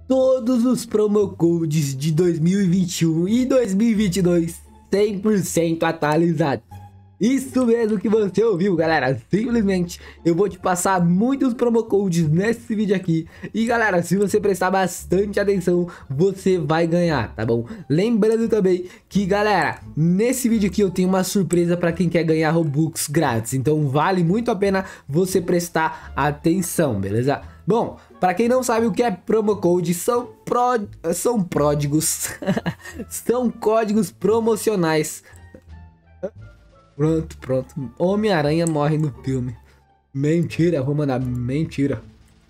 todos os promo codes de 2021 e 2022 100% atualizados. Isso mesmo que você ouviu, galera. Simplesmente eu vou te passar muitos promo codes nesse vídeo aqui. E galera, se você prestar bastante atenção, você vai ganhar, tá bom? Lembrando também que, galera, nesse vídeo aqui eu tenho uma surpresa para quem quer ganhar Robux grátis. Então vale muito a pena você prestar atenção, beleza? Bom, para quem não sabe o que é promo code, são pródigos são códigos promocionais. Pronto. Homem-Aranha morre no filme. Mentira, vou mandar mentira.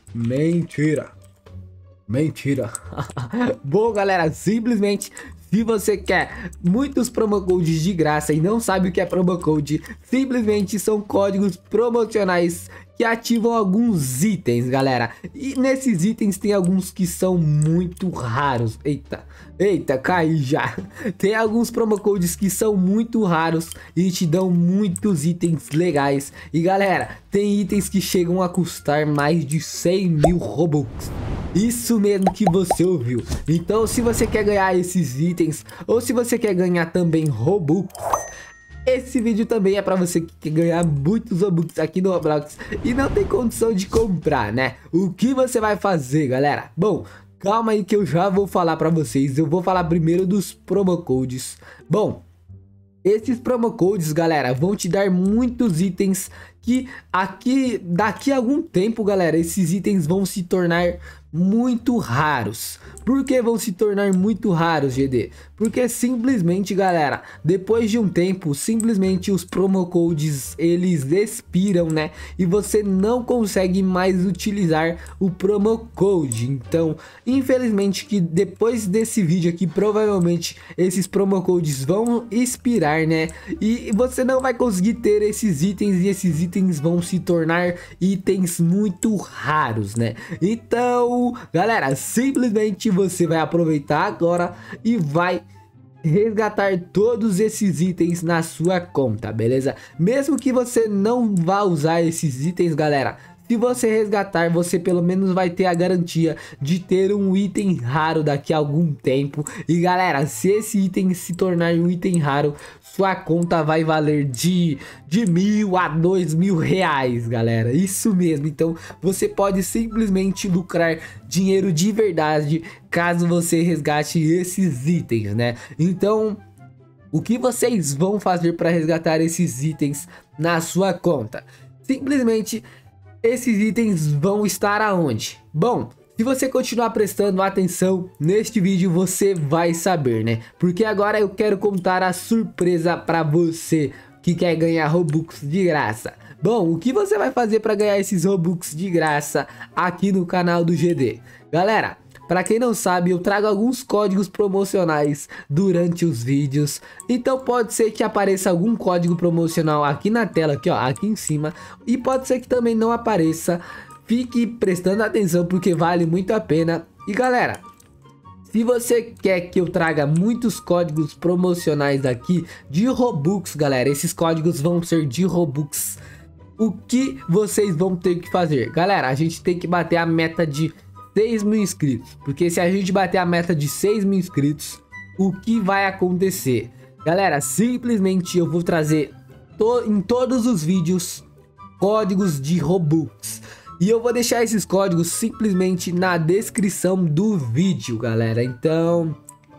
Bom, galera, simplesmente, se você quer muitos promo codes de graça e não sabe o que é promo code, simplesmente são códigos promocionais que ativam alguns itens, galera. E nesses itens tem alguns que são muito raros. Eita, caí já. Tem alguns promo codes que são muito raros e te dão muitos itens legais. E galera, tem itens que chegam a custar mais de 100 mil Robux. Isso mesmo que você ouviu. Então, se você quer ganhar esses itens, ou se você quer ganhar também Robux, esse vídeo também é para você que quer ganhar muitos Robux aqui no Roblox e não tem condição de comprar, né? O que você vai fazer, galera? Bom, calma aí que eu já vou falar para vocês. Eu vou falar primeiro dos promo codes. Bom, esses promo codes, galera, vão te dar muitos itens que daqui a algum tempo, galera, esses itens vão se tornar muito raros. Por que vão se tornar muito raros, GD? Porque simplesmente, galera, depois de um tempo, simplesmente os promo codes eles expiram, né? E você não consegue mais utilizar o promo code. Então, infelizmente, que depois desse vídeo aqui, provavelmente esses promo codes vão expirar, né? E você não vai conseguir ter esses itens e esses itens vão se tornar itens muito raros, né? Então, galera, simplesmente você vai aproveitar agora e vai resgatar todos esses itens na sua conta, beleza? Mesmo que você não vá usar esses itens, galera, se você resgatar, você pelo menos vai ter a garantia de ter um item raro daqui a algum tempo. E galera, se esse item se tornar um item raro, sua conta vai valer de 1.000 a 2.000 reais, galera. Isso mesmo, então você pode simplesmente lucrar dinheiro de verdade caso você resgate esses itens, né? Então, o que vocês vão fazer para resgatar esses itens na sua conta? Simplesmente, esses itens vão estar aonde? Bom, se você continuar prestando atenção neste vídeo, você vai saber, né? Porque agora eu quero contar a surpresa para você que quer ganhar Robux de graça. Bom, o que você vai fazer para ganhar esses Robux de graça aqui no canal do GD? Galera, para quem não sabe, eu trago alguns códigos promocionais durante os vídeos. Então pode ser que apareça algum código promocional aqui na tela, aqui, ó, aqui em cima. E pode ser que também não apareça. Fique prestando atenção porque vale muito a pena. E galera, se você quer que eu traga muitos códigos promocionais aqui de Robux, galera, esses códigos vão ser de Robux. O que vocês vão ter que fazer? Galera, a gente tem que bater a meta de 6 mil inscritos, porque se a gente bater a meta de 6 mil inscritos, o que vai acontecer? Galera, simplesmente eu vou trazer em todos os vídeos códigos de Robux. E eu vou deixar esses códigos simplesmente na descrição do vídeo, galera. Então,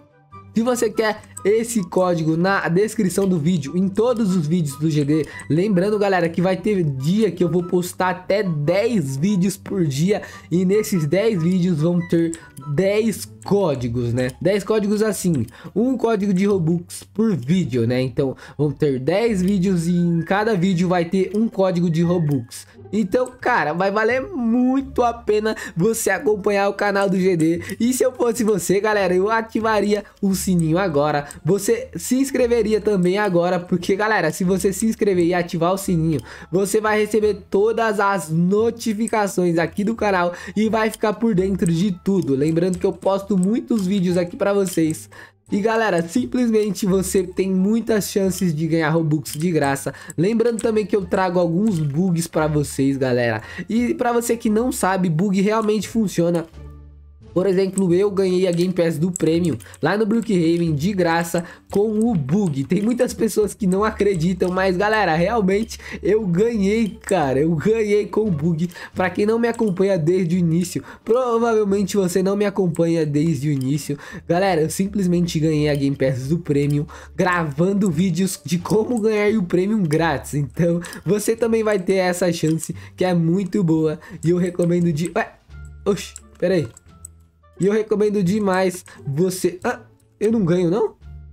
se você quer esse código na descrição do vídeo, em todos os vídeos do GD, lembrando, galera, que vai ter dia que eu vou postar até 10 vídeos por dia, e nesses 10 vídeos vão ter 10 códigos, né? 10 códigos assim, um código de Robux por vídeo, né? Então, vão ter 10 vídeos e em cada vídeo vai ter um código de Robux. Então, cara, vai valer muito a pena você acompanhar o canal do GD. E se eu fosse você, galera, eu ativaria o sininho agora. Você se inscreveria também agora, porque, galera, se você se inscrever e ativar o sininho, você vai receber todas as notificações aqui do canal e vai ficar por dentro de tudo. Lembrando que eu posto muitos vídeos aqui pra vocês. E galera, simplesmente você tem muitas chances de ganhar Robux de graça. Lembrando também que eu trago alguns bugs pra vocês, galera. E pra você que não sabe, bug realmente funciona Por exemplo, eu ganhei a Game Pass do Premium lá no Brookhaven de graça com o bug. Tem muitas pessoas que não acreditam, mas galera, realmente eu ganhei, cara. Eu ganhei com o bug. Pra quem não me acompanha desde o início, provavelmente você não me acompanha desde o início. Galera, eu simplesmente ganhei a Game Pass do Premium gravando vídeos de como ganhar o Premium grátis. Então, você também vai ter essa chance que é muito boa. E eu recomendo de... Ué, oxi, pera aí. E eu recomendo demais você... Ah, eu não ganho, não?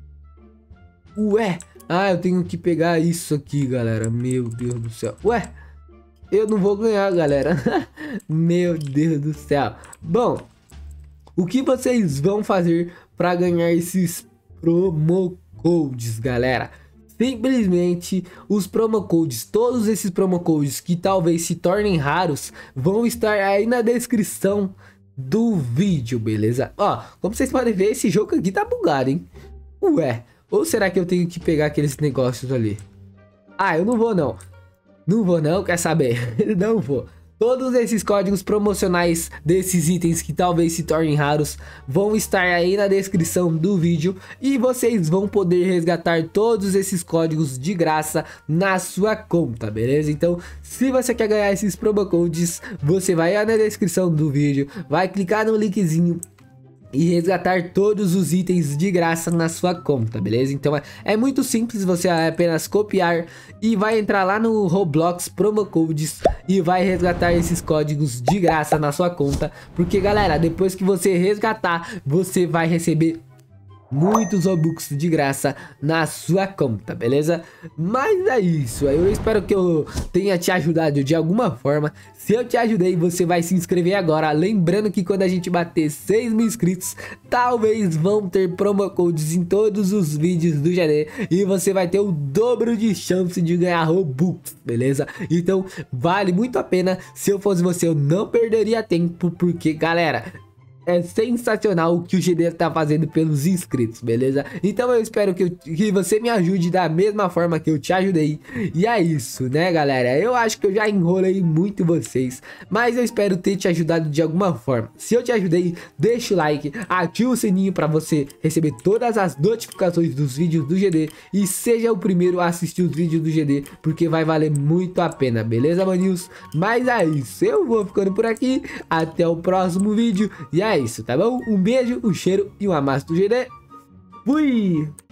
Ué, eu tenho que pegar isso aqui, galera. Meu Deus do céu. Ué, eu não vou ganhar, galera. Meu Deus do céu. Bom, o que vocês vão fazer para ganhar esses promo codes, galera? Simplesmente os promo codes, todos esses promo codes que talvez se tornem raros, vão estar aí na descrição do vídeo, beleza? Ó, como vocês podem ver, esse jogo aqui tá bugado, hein? Ué, ou será que eu tenho que pegar aqueles negócios ali? Eu não vou não. Não vou não, quer saber? Não vou. Todos esses códigos promocionais desses itens que talvez se tornem raros vão estar aí na descrição do vídeo e vocês vão poder resgatar todos esses códigos de graça na sua conta, beleza? Então, se você quer ganhar esses promo codes, você vai aí na descrição do vídeo, vai clicar no linkzinho e resgatar todos os itens de graça na sua conta, beleza? Então é muito simples, você apenas copiar e vai entrar lá no Roblox Promo Codes e vai resgatar esses códigos de graça na sua conta, porque galera, depois que você resgatar, você vai receber muitos Robux de graça na sua conta, beleza? Mas é isso, eu espero que eu tenha te ajudado de alguma forma. Se eu te ajudei, você vai se inscrever agora. Lembrando que quando a gente bater 6 mil inscritos, talvez vão ter promo codes em todos os vídeos do GD e você vai ter o dobro de chance de ganhar Robux, beleza? Então vale muito a pena. Se eu fosse você, eu não perderia tempo, porque galera, é sensacional o que o GD tá fazendo pelos inscritos, beleza? Então eu espero que você me ajude da mesma forma que eu te ajudei. E é isso, né, galera? Eu acho que eu já enrolei muito vocês, mas eu espero ter te ajudado de alguma forma. Se eu te ajudei, deixa o like, ativa o sininho para você receber todas as notificações dos vídeos do GD e seja o primeiro a assistir os vídeos do GD, porque vai valer muito a pena, beleza, maninhos? Mas é isso, eu vou ficando por aqui, até o próximo vídeo e é isso, tá bom? Um beijo, um cheiro e um amasso do GD. Fui!